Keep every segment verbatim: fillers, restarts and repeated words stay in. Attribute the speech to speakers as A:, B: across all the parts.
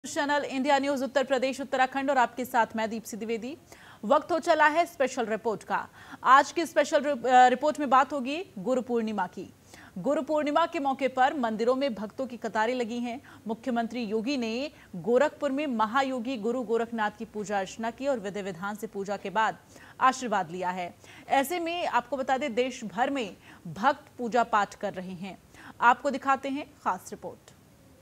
A: Channel India news Uttar Pradesh Uttarakhand और आपके साथ मैं दीप्ति द्विवेदी। वक्त हो चला है स्पेशल रिपोर्ट का। आज की स्पेशल रिपोर्ट में बात होगी गुरु पूर्णिमा की। गुरु पूर्णिमा के मौके पर मंदिरों में भक्तों की कतारें लगी हैं। मुख्यमंत्री योगी ने गोरखपुर में महायोगी गुरु गोरखनाथ की पूजा अर्चना की और विधि विधान से पूजा के बाद आशीर्वाद लिया है। ऐसे में आपको बता दें, देश भर में भक्त पूजा पाठ कर रहे हैं। आपको दिखाते हैं खास रिपोर्ट।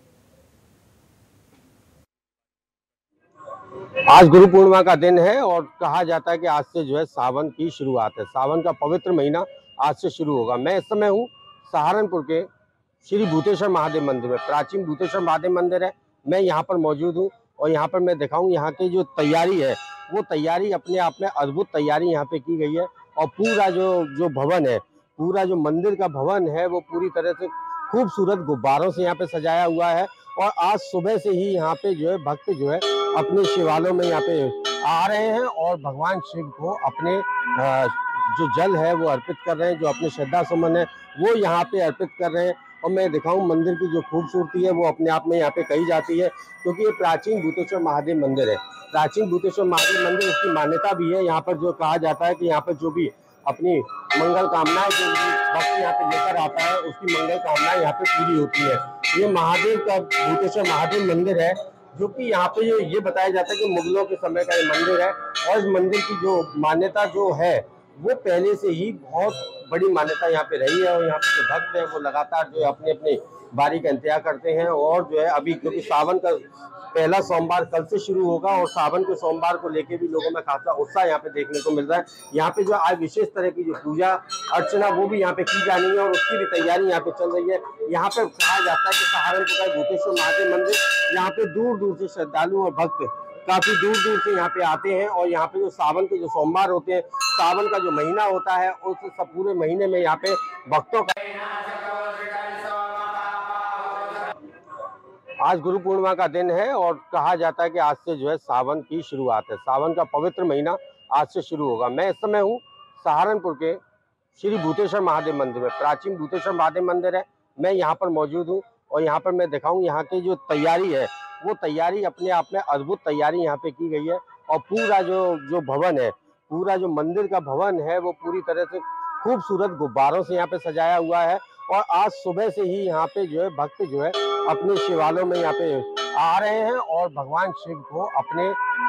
B: आज गुरु पूर्णिमा का दिन है और कहा जाता है कि आज से जो है सावन की शुरुआत है। सावन का पवित्र महीना आज से शुरू होगा। मैं इस समय हूँ सहारनपुर के श्री भूतेश्वर महादेव मंदिर में। प्राचीन भूतेश्वर महादेव मंदिर है, मैं यहाँ पर मौजूद हूँ और यहाँ पर मैं दिखाऊँ यहाँ की जो तैयारी है, वो तैयारी अपने आप में अद्भुत तैयारी यहाँ पे की गई है। और पूरा जो जो भवन है, पूरा जो मंदिर का भवन है, वो पूरी तरह से खूबसूरत गुब्बारों से यहाँ पे सजाया हुआ है। और आज सुबह से ही यहाँ पे जो है भक्त जो है अपने शिवालयों में यहाँ पे आ रहे हैं और भगवान शिव को अपने जो जल है वो अर्पित कर रहे हैं। जो अपने श्रद्धा सुमन है वो यहाँ पे अर्पित कर रहे हैं। और मैं दिखाऊं मंदिर की जो खूबसूरती है वो अपने आप में यहाँ पे कही जाती है, क्योंकि ये प्राचीन भूतेश्वर महादेव मंदिर है। प्राचीन भूतेश्वर महादेव मंदिर, उसकी मान्यता भी है। यहाँ पर जो कहा जाता है कि यहाँ पर जो भी अपनी मंगल कामनाएं जो भक्त यहाँ पे लेकर आता है, उसकी मंगल कामनाएं यहाँ पे पूरी होती है। ये महादेव का भूतेश्वर महादेव मंदिर है, जो कि यहाँ पे ये, ये बताया जाता है कि मुगलों के समय का ये मंदिर है। और इस मंदिर की जो मान्यता जो है वो पहले से ही बहुत बड़ी मान्यता यहाँ पे रही है। और यहाँ पे जो भक्त है वो लगातार जो है अपने अपने बारी का इंतजार करते हैं। और जो है अभी क्योंकि सावन का पहला सोमवार कल से शुरू होगा और सावन के सोमवार को लेके भी लोगों में खासा उत्साह यहाँ पे देखने को मिल रहा है। यहाँ पे जो आज विशेष तरह की जो पूजा अर्चना वो भी यहाँ पे की जानी है और उसकी भी तैयारी यहाँ पे चल रही है। यहाँ पे कहा जाता है कि सहारनपुर का भूतेश्वर महादेव मंदिर, यहाँ पे दूर दूर से श्रद्धालु और भक्त काफी दूर दूर से यहाँ पे आते हैं। और यहाँ पे जो सावन के जो सोमवार होते हैं, सावन का जो महीना होता है, उस सब पूरे महीने में यहाँ पे भक्तों का आज गुरु पूर्णिमा का दिन है और कहा जाता है कि आज से जो है सावन की शुरुआत है। सावन का पवित्र महीना आज से शुरू होगा। मैं इस समय हूँ सहारनपुर के श्री भूतेश्वर महादेव मंदिर में। प्राचीन भूतेश्वर महादेव मंदिर है, मैं यहाँ पर मौजूद हूँ और यहाँ पर मैं दिखाऊँ यहाँ की जो तैयारी है, वो तैयारी अपने आप में अद्भुत तैयारी यहाँ पे की गई है। और पूरा जो जो भवन है, पूरा जो मंदिर का भवन है, वो पूरी तरह से खूबसूरत गुब्बारों से यहाँ पे सजाया हुआ है। और आज सुबह से ही यहाँ पे जो है भक्त जो है अपने शिवालयों में यहाँ पे आ रहे हैं और भगवान शिव को अपने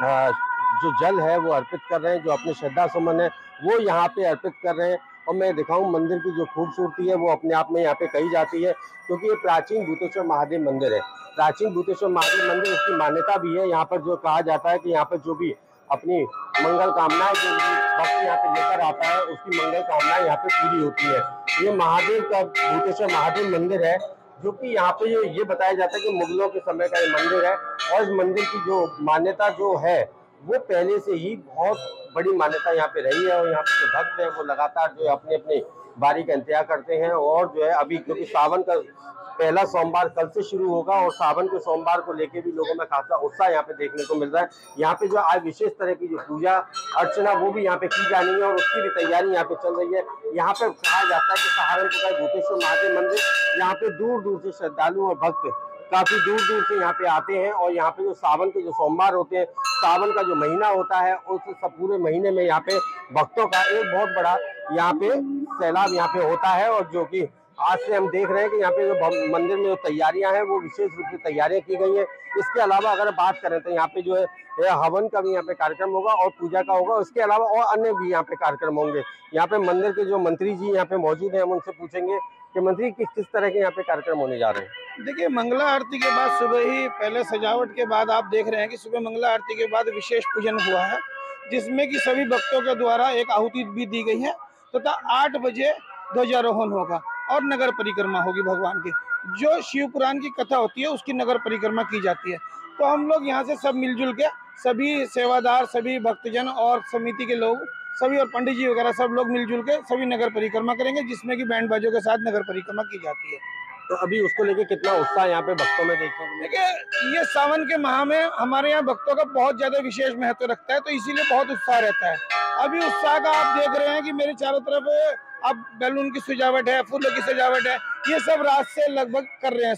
B: जो जल है वो अर्पित कर रहे हैं। जो अपने श्रद्धा सुमन है वो यहाँ पे अर्पित कर रहे हैं। और मैं दिखाऊं मंदिर की जो खूबसूरती है वो अपने आप में यहाँ पे कही जाती है, क्योंकि ये प्राचीन भूतेश्वर महादेव मंदिर है। प्राचीन भूतेश्वर महादेव मंदिर, उसकी मान्यता भी है। यहाँ पर जो कहा जाता है कि यहाँ पर जो भी अपनी मंगल कामनाएं जो भक्त यहाँ पे लेकर आता है, उसकी मंगल कामनाएं यहाँ पे पूरी होती है। ये महादेव का भूतेश्वर महादेव मंदिर है, जो कि यहाँ पे ये, ये बताया जाता है कि मुगलों के समय का ये मंदिर है। और इस मंदिर की जो मान्यता जो है वो पहले से ही बहुत बड़ी मान्यता यहाँ पे रही है। और यहाँ पे जो भक्त है वो लगातार जो है अपने अपने बारी का इंतजार करते हैं। और जो है अभी क्योंकि सावन का पहला सोमवार कल से शुरू होगा और सावन के सोमवार को लेके भी लोगों में खासा उत्साह यहाँ पे देखने को मिल रहा है। यहाँ पे जो आज विशेष तरह की जो पूजा अर्चना वो भी यहाँ पे की जानी है और उसकी भी तैयारी यहाँ पे चल रही है। यहाँ पे कहा जाता है कि सहारनपुर का भूतेश्वर महादेव मंदिर, यहाँ पे दूर दूर से श्रद्धालु और भक्त काफी दूर दूर से यहाँ पे आते हैं। और यहाँ पे जो सावन के जो सोमवार होते हैं, सावन का जो महीना होता है, उस सब पूरे महीने में यहाँ पे भक्तों का एक बहुत बड़ा यहाँ पे सैलाब यहाँ पे होता है। और जो कि आज से हम देख रहे हैं कि यहाँ पे जो मंदिर में जो तैयारियां हैं वो विशेष रूप से तैयारियां की गई हैं। इसके अलावा अगर बात करें तो यहाँ पे जो है हवन का भी यहाँ पे कार्यक्रम होगा और पूजा का होगा। इसके अलावा और अन्य भी यहाँ पे कार्यक्रम होंगे। यहाँ पे मंदिर के जो मंत्री जी यहाँ पे मौजूद हैं, हम उनसे पूछेंगे कि मंत्री किस किस तरह के यहाँ पे कार्यक्रम होने जा रहे हैं।
C: देखिए, मंगला आरती के बाद सुबह ही पहले सजावट के बाद आप देख रहे हैं कि सुबह मंगला आरती के बाद विशेष पूजन हुआ है, जिसमें कि सभी भक्तों के द्वारा एक आहुति भी दी गई है तथा तो आठ बजे ध्वजारोहण होगा और नगर परिक्रमा होगी भगवान की। जो शिव पुराण की कथा होती है उसकी नगर परिक्रमा की जाती है। तो हम लोग यहाँ से सब मिलजुल के, सभी सेवादार, सभी भक्तजन और समिति के लोग सभी और पंडित जी वगैरह सब लोग मिलजुल के सभी नगर परिक्रमा करेंगे, जिसमें कि बैंड बाजों के साथ नगर परिक्रमा की जाती है।
B: तो अभी उसको लेके कितना उत्साह यहाँ पे भक्तों में देखने को मिलेगा?
C: देखिए, ये सावन के माह में हमारे यहाँ भक्तों का बहुत ज्यादा विशेष महत्व रखता है, तो इसीलिए बहुत उत्साह रहता है। अभी उत्साह का आप देख रहे हैं कि मेरे चारों तरफ अब बैलून की सजावट है, फूलों की सजावट है, ये सब रात से लगभग कर रहे हैं सब।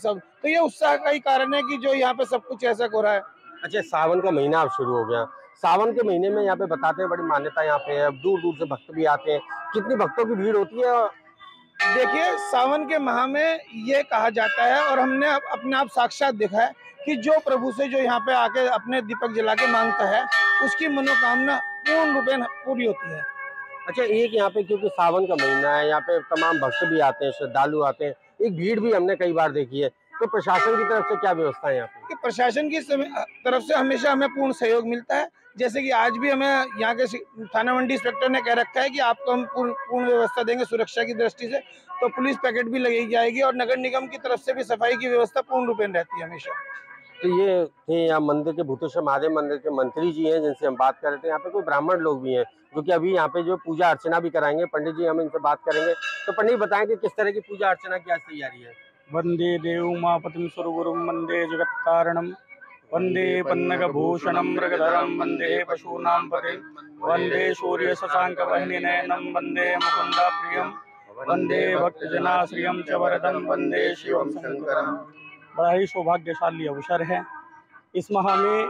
C: तो ये उत्साह का ही कारण है कि जो यहाँ पे सब कुछ ऐसा हो रहा है।
B: अच्छा, सावन का महीना अब शुरू हो गया, सावन के महीने में यहाँ पे बताते हैं बड़ी मान्यता यहाँ पे है, अब दूर दूर से भक्त भी आते हैं, कितनी भक्तों की भीड़ होती है?
C: देखिए, सावन के माह में ये कहा जाता है और हमने अपने आप साक्षात देखा है कि जो प्रभु से जो यहाँ पे आके अपने दीपक जला के मांगता है उसकी मनोकामना पूर्ण रूपेण पूरी होती है।
B: अच्छा, एक यहाँ पे क्योंकि सावन का महीना है, यहाँ पे तमाम भक्त भी आते हैं, श्रद्धालु आते हैं, एक भीड़ भी हमने कई बार देखी है, तो प्रशासन की तरफ से क्या व्यवस्था है यहाँ पे?
C: कि प्रशासन की तरफ से हमेशा हमें पूर्ण सहयोग मिलता है। जैसे कि आज भी हमें यहाँ के थाना मंडी इंस्पेक्टर ने कह रखा है कि आपको हम पूर्ण व्यवस्था देंगे सुरक्षा की दृष्टि से, तो पुलिस पैकेट भी लगाई जाएगी और नगर निगम की तरफ से भी सफाई की व्यवस्था पूर्ण रूपेण रहती है हमेशा।
B: तो ये थे यहाँ मंदिर के भूतेश्वर महादेव मंदिर के मंत्री जी हैं जिनसे हम बात कर रहे थे। यहाँ पे कोई ब्राह्मण लोग भी हैं जो कि अभी यहाँ पे जो पूजा अर्चना भी कराएंगे, पंडित जी हम इनसे बात करेंगे। तो पंडित बताएंगे किस तरह की पूजा अर्चना की आज तैयारी है?
D: वंदे देव उमापतिं सुरगुरुं वंदे जगत्कारणं वंदे पन्नगभूषणं मृगधरं वंदे पशूनां पतिं वंदे सूर्य शशांक वह्निनयनं वंदे मुकुन्दाप्रियं वंदे भक्तजनाश्रियं च वरदं वंदे शिवं शंकरं। बड़ा ही सौभाग्यशाली अवसर है। इस माह में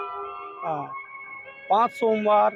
D: पाँच सोमवार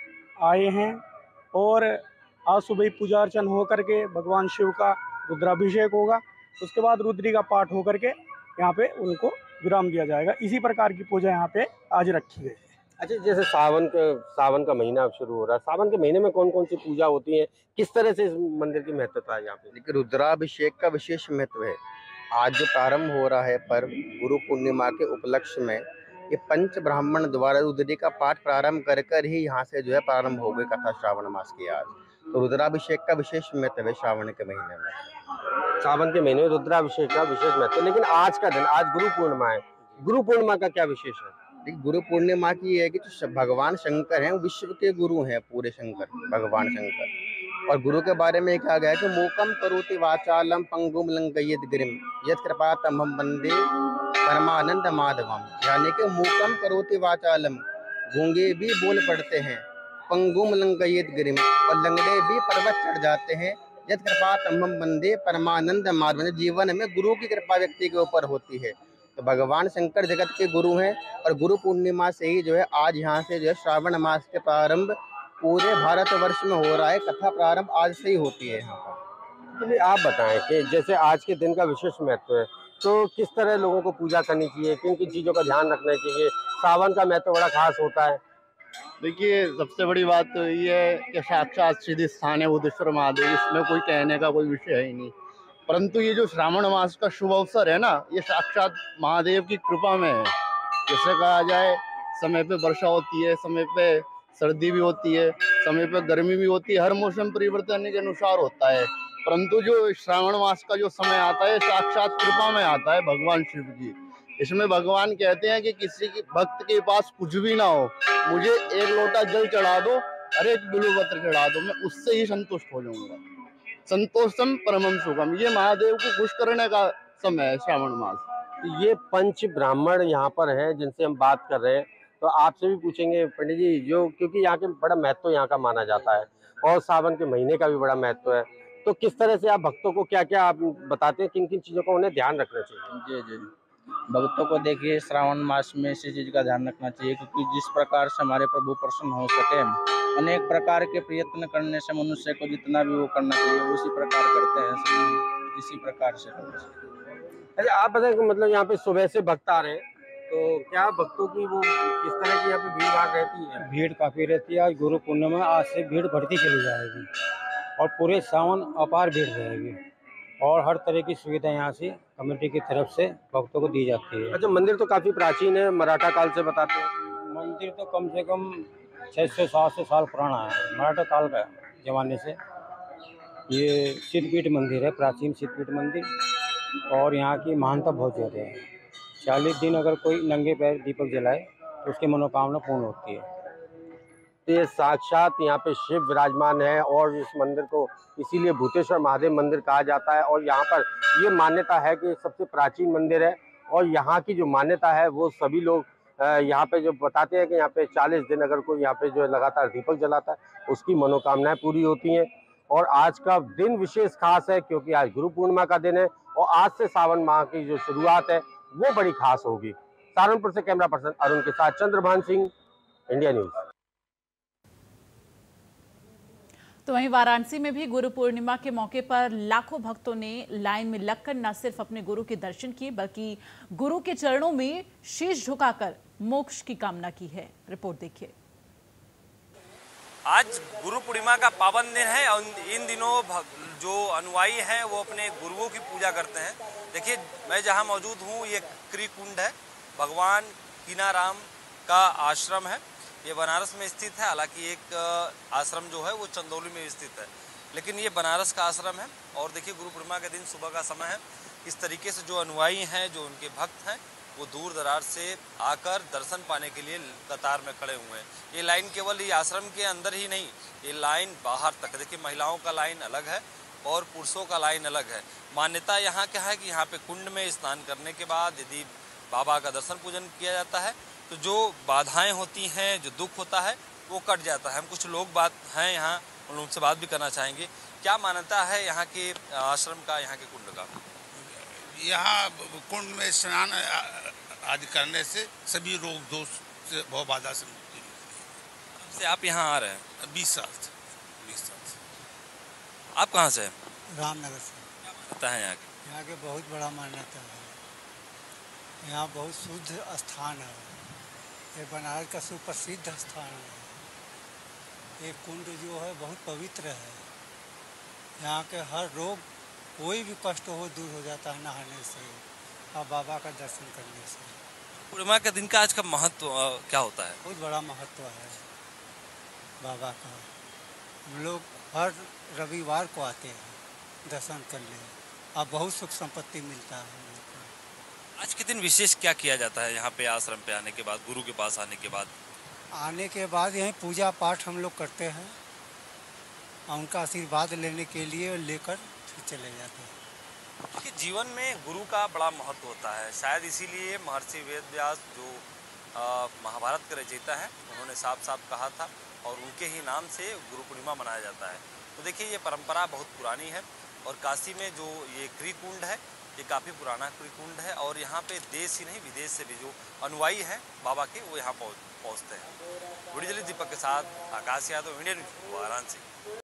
D: आए हैं और आज सुबह पूजा अर्चन हो करके भगवान शिव का रुद्राभिषेक होगा, उसके बाद रुद्री का पाठ होकर के यहाँ पे उनको विराम दिया जाएगा। इसी प्रकार की पूजा यहाँ पे आज रखी गई है।
B: अच्छा, जैसे सावन का सावन का महीना अब शुरू हो रहा है, सावन के महीने में कौन कौन सी पूजा होती है, किस तरह से इस मंदिर की महत्वता है यहाँ पे?
E: देखिए, रुद्राभिषेक का विशेष महत्व है। आज जो प्रारंभ हो रहा है पर्व गुरु पूर्णिमा के उपलक्ष्य में, ये पंच ब्राह्मण द्वारा रुद्री का पाठ प्रारंभ कर कर ही यहाँ से जो है प्रारंभ हो गई कथा श्रावण मास की आज। तो रुद्राभिषेक का विशेष महत्व है श्रावण के महीने में।
B: सावन के महीने में रुद्राभिषेक का विशेष महत्व, लेकिन आज का दिन, आज गुरु पूर्णिमा है, गुरु पूर्णिमा का क्या विशेष है?
E: देखिए, गुरु पूर्णिमा की है कि जो भगवान शंकर हैं, विश्व के गुरु हैं, पूरे शंकर भगवान शंकर। और गुरु के बारे में कहा गया है कि मूकम करोति वाचालम पंगुम लंघयेत गिरिम यत् कृपा तमहं वंदे परमानंद माधवम। यानी कि मूकम करोति वाचालम, गूंगे भी बोल पड़ते हैं, पंगुम लंघयेत गिरिम, और लंगड़े भी पर्वत चढ़ जाते हैं, यत् कृपा तमहं वंदे परमानंद माधवम। जीवन में गुरु की कृपा व्यक्ति के ऊपर होती है। तो भगवान शंकर जगत के गुरु हैं और गुरु पूर्णिमा से ही जो है आज यहाँ से जो है श्रावण मास के प्रारंभ पूरे भारतवर्ष में हो रहा है। कथा प्रारंभ आज से ही होती है यहाँ पर।
B: तो आप बताएं कि जैसे आज के दिन का विशेष महत्व है, तो किस तरह लोगों को पूजा करनी चाहिए, किन किन चीज़ों का ध्यान रखना चाहिए? सावन का महत्व बड़ा खास होता है।
F: देखिए, सबसे बड़ी बात तो ये है कि साक्षात सिद्ध स्थान है भूतेश्वर महादेव, इसमें कोई कहने का कोई विषय है ही नहीं। परंतु ये जो श्रावण मास का शुभ अवसर है ना, ये साक्षात महादेव की कृपा में है। जैसे कहा जाए, समय पे वर्षा होती है, समय पे सर्दी भी होती है, समय पे गर्मी भी होती है, हर मौसम परिवर्तन के अनुसार होता है। परंतु जो श्रावण मास का जो समय आता है, साक्षात कृपा में आता है भगवान शिव की। इसमें भगवान कहते हैं कि किसी की भक्त के पास कुछ भी ना हो, मुझे एक लोटा जल चढ़ा दो, अरे एक बिल्वपत्र चढ़ा दो, मैं उससे ही संतुष्ट हो जाऊंगा। संतोषम परमम सुखम, ये महादेव को खुश करने का समय है श्रावण मास।
B: ये पंच ब्राह्मण यहाँ पर हैं जिनसे हम बात कर रहे हैं, तो आपसे भी पूछेंगे पंडित जी, जो क्योंकि यहाँ के बड़ा महत्व यहाँ का माना जाता है और सावन के महीने का भी बड़ा महत्व है, तो किस तरह से आप भक्तों को क्या क्या आप बताते हैं, किन किन चीज़ों का उन्हें ध्यान रखना चाहिए?
G: जी जी भक्तों को देखिए, श्रावण मास में इसी चीज़ का ध्यान रखना चाहिए, क्योंकि जिस प्रकार से हमारे प्रभु प्रसन्न हो सके, अनेक प्रकार के प्रयत्न करने से मनुष्य को जितना भी वो करना चाहिए वो उसी प्रकार करते हैं, इसी प्रकार से करना चाहिए।
B: अच्छा, आप बताएं कि मतलब यहाँ पे सुबह से भक्त आ रहे हैं, तो क्या भक्तों की वो किस तरह की यहाँ पे भीड़ भाड़ रहती है?
D: भीड़ काफ़ी रहती है। आज गुरु पूर्णिमा, आज से भीड़ बढ़ती चली जाएगी और पूरे सावन अपार भीड़ रहेगी और हर तरह की सुविधा यहाँ से कमेटी की तरफ से भक्तों को दी जाती है।
B: अच्छा, मंदिर तो काफ़ी प्राचीन है, मराठा काल से बताते हैं।
D: मंदिर तो कम से कम छः सौ सात सौ साल पुराना है, मराठा काल का ज़माने से। ये सिद्धपीठ मंदिर है, प्राचीन सिद्धपीठ मंदिर, और यहाँ की महानता बहुत ज़्यादा है। चालीस दिन अगर कोई नंगे पैर दीपक जलाए तो उसकी मनोकामना पूर्ण होती है।
B: तो ये साक्षात यहाँ पे शिव विराजमान है और इस मंदिर को इसीलिए भूतेश्वर महादेव मंदिर कहा जाता है। और यहाँ पर ये मान्यता है कि सबसे प्राचीन मंदिर है और यहाँ की जो मान्यता है वो सभी लोग यहाँ पे जो बताते हैं कि यहाँ पे चालीस दिन अगर कोई यहाँ पे जो है लगातार दीपक जलाता है उसकी मनोकामनाएं पूरी होती हैं। और आज का दिन विशेष खास है क्योंकि आज गुरु पूर्णिमा का दिन है और आज से सावन माह की जो शुरुआत है वो बड़ी खास होगी। सहारनपुर से कैमरा पर्सन अरुण के साथ चंद्रभान सिंह, इंडिया न्यूज।
A: तो वहीं वाराणसी में भी गुरु पूर्णिमा के मौके पर लाखों भक्तों ने लाइन में लगकर न सिर्फ अपने गुरु के दर्शन किए बल्कि गुरु के चरणों में शीश झुकाकर मोक्ष की कामना की है। रिपोर्ट देखिए।
H: आज गुरु पूर्णिमा का पावन दिन है और इन दिनों जो अनुयायी हैं वो अपने गुरुओं की पूजा करते हैं। देखिए, मैं जहां मौजूद हूं ये क्रिकुंड है, भगवान कीनाराम का आश्रम है। ये बनारस में स्थित है। हालांकि एक आश्रम जो है वो चंदौली में स्थित है, लेकिन ये बनारस का आश्रम है। और देखिए, गुरु पूर्णिमा के दिन सुबह का समय है। इस तरीके से जो अनुयायी हैं, जो उनके भक्त हैं, वो दूर दराज से आकर दर्शन पाने के लिए कतार में खड़े हुए हैं। ये लाइन केवल ये आश्रम के अंदर ही नहीं, ये लाइन बाहर तक। देखिए, महिलाओं का लाइन अलग है और पुरुषों का लाइन अलग है। मान्यता यहाँ क्या है कि यहाँ पे कुंड में स्नान करने के बाद यदि बाबा का दर्शन पूजन किया जाता है तो जो बाधाएं होती हैं, जो दुख होता है, वो कट जाता है। हम कुछ लोग बात हैं यहाँ, उन लोगों से बात भी करना चाहेंगे। क्या मान्यता है यहाँ के आश्रम का, यहाँ के कुंड का?
I: यहाँ कुंड में स्नान आदि करने से सभी रोग दोष से बहुत बाधा से मुक्ति मिलती है।
H: से आप यहाँ आ रहे हैं?
I: बीस साल से बीस साल से।
H: आप कहाँ से हैं?
J: रामनगर से।
H: क्या मान्यता है यहाँ की?
J: यहाँ के बहुत बड़ा मान्यता है। यहाँ बहुत शुद्ध स्थान है। ये बनारस का सुप्रसिद्ध स्थान है। ये कुंड जो है बहुत पवित्र है। यहाँ के हर रोग, कोई भी कष्ट हो, दूर हो जाता है नहाने से और बाबा का दर्शन करने से।
H: पूर्णिमा के दिन का आज का महत्व क्या होता है?
J: बहुत बड़ा महत्व है बाबा का। हम लोग हर रविवार को आते हैं दर्शन करने और बहुत सुख संपत्ति मिलता है हम लोग को।
H: आज के दिन विशेष क्या किया जाता है यहाँ पे आश्रम पे आने के बाद, गुरु के पास आने के बाद?
J: आने के बाद यहीं पूजा पाठ हम लोग करते हैं और उनका आशीर्वाद लेने के लिए लेकर फिर चले जाते हैं।
H: देखिए, जीवन में गुरु का बड़ा महत्व होता है। शायद इसीलिए महर्षि वेदव्यास जो महाभारत के रचयिता हैं, उन्होंने साफ साफ कहा था और उनके ही नाम से गुरु पूर्णिमा मनाया जाता है। तो देखिए, ये परंपरा बहुत पुरानी है और काशी में जो ये क्रिकुंड है, ये काफ़ी पुराना क्रिकुंड है और यहाँ पे देश ही नहीं विदेश से भी जो अनुयायी हैं बाबा के, वो यहाँ पहुँचते हैं। वीडियो जर्नलिस्ट दीपक के साथ आकाश यादव, इंडियन न्यूज़, वाराणसी।